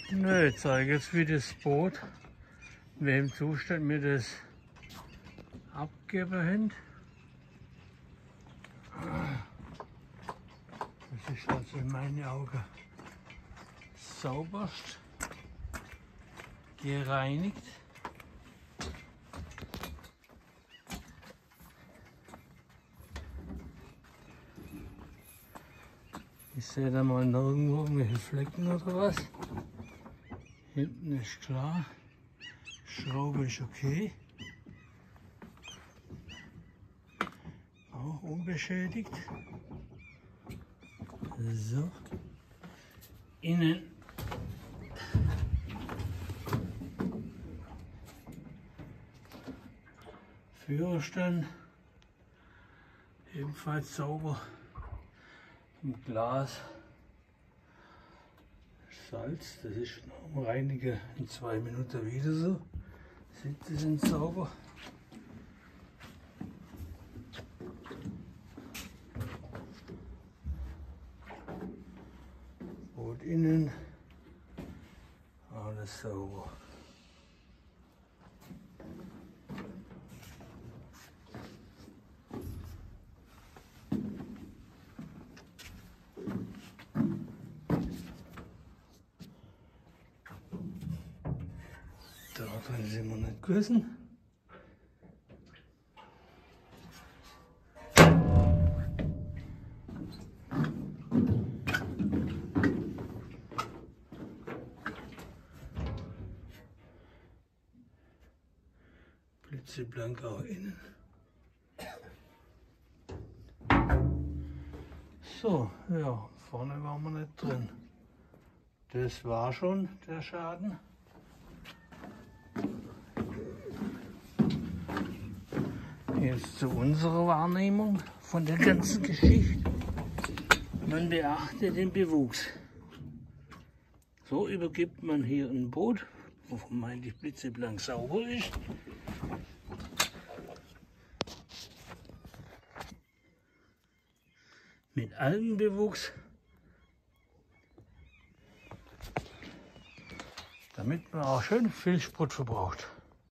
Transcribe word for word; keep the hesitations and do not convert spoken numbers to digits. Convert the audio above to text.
Nö, ich zeige jetzt, wie das Boot, in welchem Zustand wir das abgeben haben. Das ist also in meinen Augen sauberst gereinigt. Ich sehe da mal nirgendwo irgendwelche Flecken oder was. Hinten ist klar. Schraube ist okay. Auch unbeschädigt. So. Innen. Führerstand. Ebenfalls sauber. Im Glas. Salz, das ist noch reinige in zwei Minuten wieder so. Sitze sind sauber. Boot innen, alles sauber. Da drin sind wir nicht gewesen. Blitzeblank auch innen. So, ja, vorne waren wir nicht drin. Das war schon der Schaden. Jetzt zu unserer Wahrnehmung von der ganzen Geschichte. Man beachte den Bewuchs. So übergibt man hier ein Boot, wo vermeintlich blitzeblank sauber ist. Mit Algenbewuchs, damit man auch schön viel Sprit verbraucht.